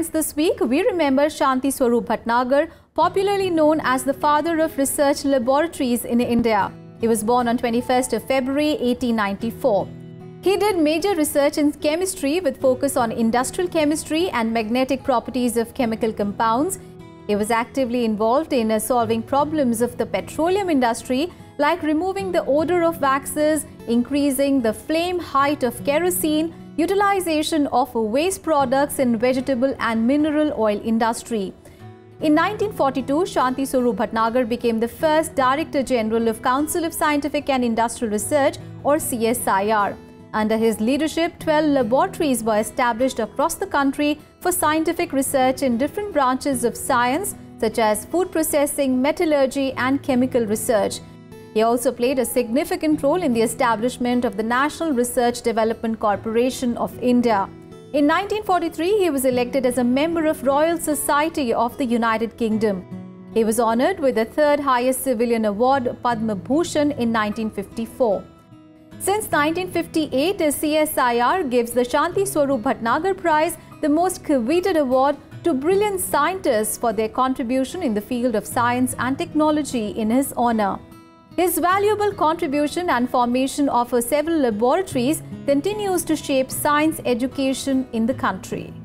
This week, we remember Shanti Swarup Bhatnagar, popularly known as the father of research laboratories in India. He was born on 21st of February 1894. He did major research in chemistry with focus on industrial chemistry and magnetic properties of chemical compounds. He was actively involved in solving problems of the petroleum industry, like removing the odor of waxes, increasing the flame height of kerosene, utilization of waste products in vegetable and mineral oil industry. In 1942, Shanti Swarup Bhatnagar became the first Director General of Council of Scientific and Industrial Research, or CSIR. Under his leadership, 12 laboratories were established across the country for scientific research in different branches of science, such as food processing, metallurgy, and chemical research. He also played a significant role in the establishment of the National Research Development Corporation of India. In 1943, he was elected as a member of Royal Society of the United Kingdom. He was honored with the third highest civilian award, Padma Bhushan, in 1954. Since 1958, CSIR gives the Shanti Swarup Bhatnagar Prize, the most coveted award, to brilliant scientists for their contribution in the field of science and technology in his honor. His valuable contribution and formation of several laboratories continues to shape science education in the country.